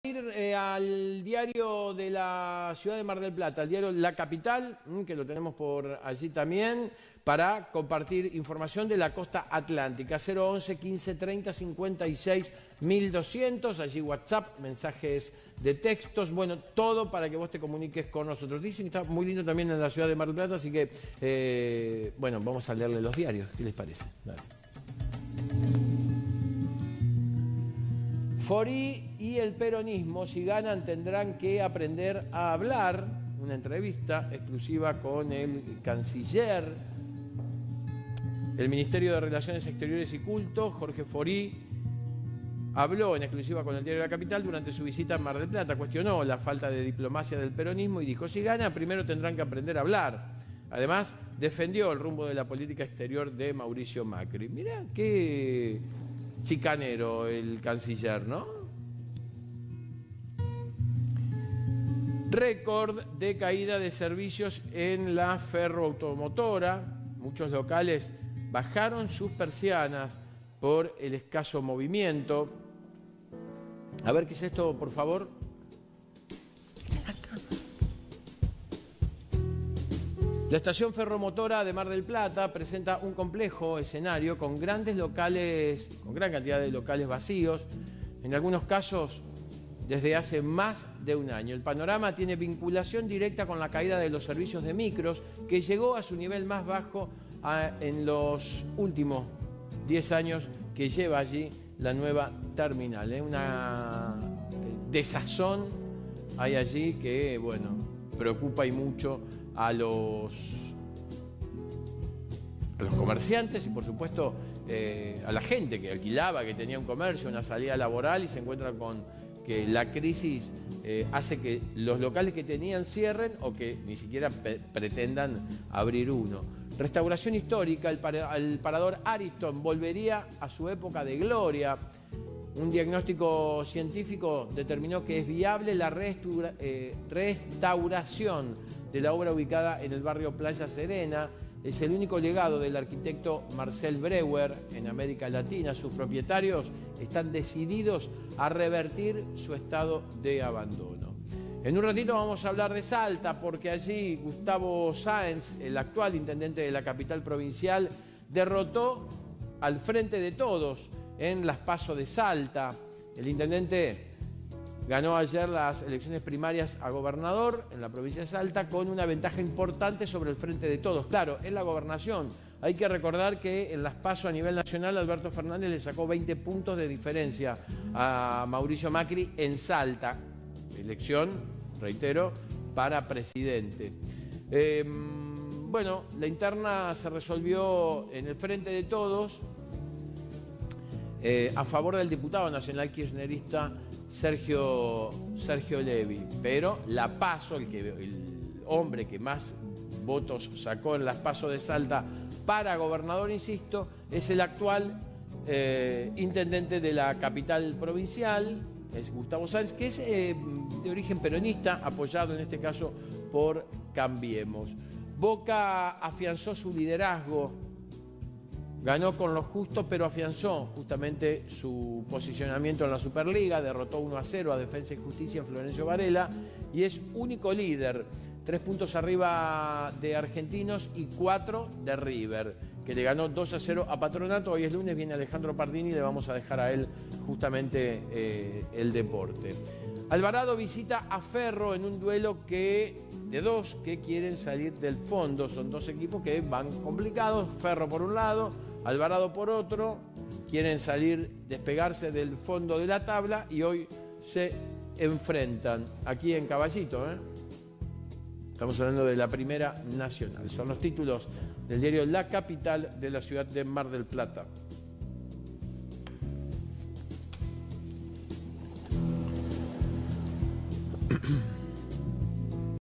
Al diario de la ciudad de Mar del Plata, al diario La Capital, que lo tenemos por allí también, para compartir información de la costa atlántica. 011 15 30 56 1200, allí WhatsApp, mensajes de textos, bueno, todo para que vos te comuniques con nosotros. Dicen que está muy lindo también en la ciudad de Mar del Plata, así que, bueno, vamos a leerle los diarios. ¿Qué les parece? Dale. Forí y el peronismo, si ganan, tendrán que aprender a hablar. Una entrevista exclusiva con el canciller. El Ministerio de Relaciones Exteriores y Culto, Jorge Forí, habló en exclusiva con el diario La Capital durante su visita a Mar del Plata. Cuestionó la falta de diplomacia del peronismo y dijo, si gana, primero tendrán que aprender a hablar. Además, defendió el rumbo de la política exterior de Mauricio Macri. Mirá qué chicanero el canciller, ¿no? Récord de caída de servicios en la ferroautomotora. Muchos locales bajaron sus persianas por el escaso movimiento. A ver, ¿qué es esto, por favor? La estación ferromotora de Mar del Plata presenta un complejo escenario con grandes locales, con gran cantidad de locales vacíos, en algunos casos desde hace más de un año. El panorama tiene vinculación directa con la caída de los servicios de micros, que llegó a su nivel más bajo en los últimos 10 años que lleva allí la nueva terminal. Una desazón hay allí que, bueno, preocupa y mucho a los comerciantes y, por supuesto, a la gente que alquilaba, que tenía un comercio, una salida laboral, y se encuentran con que la crisis hace que los locales que tenían cierren o que ni siquiera pretendan abrir uno. Restauración histórica, el parador Ariston volvería a su época de gloria. Un diagnóstico científico determinó que es viable la restauración de la obra ubicada en el barrio Playa Serena. Es el único legado del arquitecto Marcel Breuer en América Latina. Sus propietarios están decididos a revertir su estado de abandono. En un ratito vamos a hablar de Salta, porque allí Gustavo Sáenz, el actual intendente de la capital provincial, derrotó al Frente de Todos en las PASO de Salta. El intendente ganó ayer las elecciones primarias a gobernador en la provincia de Salta con una ventaja importante sobre el Frente de Todos. Claro, en la gobernación hay que recordar que en las PASO a nivel nacional Alberto Fernández le sacó 20 puntos de diferencia a Mauricio Macri en Salta. Elección, reitero, para presidente. Bueno, la interna se resolvió en el Frente de Todos a favor del diputado nacional kirchnerista Sergio Levi, pero la PASO, el hombre que más votos sacó en las PASO de Salta para gobernador, insisto, es el actual intendente de la capital provincial, es Gustavo Sáenz, que es de origen peronista, apoyado en este caso por Cambiemos. Boca afianzó su liderazgo, ganó con lo justo, pero afianzó justamente su posicionamiento en la Superliga, derrotó 1-0 a Defensa y Justicia en Florencio Varela y es único líder, 3 puntos arriba de Argentinos y 4 de River, que le ganó 2-0 a Patronato. Hoy es lunes, viene Alejandro Pardini y le vamos a dejar a él justamente el deporte. Alvarado visita a Ferro en un duelo de dos que quieren salir del fondo. Son dos equipos que van complicados, Ferro por un lado, Alvarado por otro, quieren despegarse del fondo de la tabla y hoy se enfrentan aquí en Caballito. Estamos hablando de la Primera Nacional. Son los títulos del diario La Capital de la ciudad de Mar del Plata.